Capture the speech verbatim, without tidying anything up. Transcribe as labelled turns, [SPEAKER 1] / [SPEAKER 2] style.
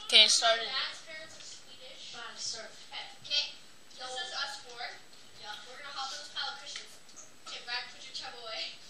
[SPEAKER 1] Okay, started.
[SPEAKER 2] Dad's parents are Swedish.
[SPEAKER 3] Fine, start.
[SPEAKER 2] Okay. This is us four. Yeah. We're gonna hop on this pile of cushions. Okay, Brad, put your chub away.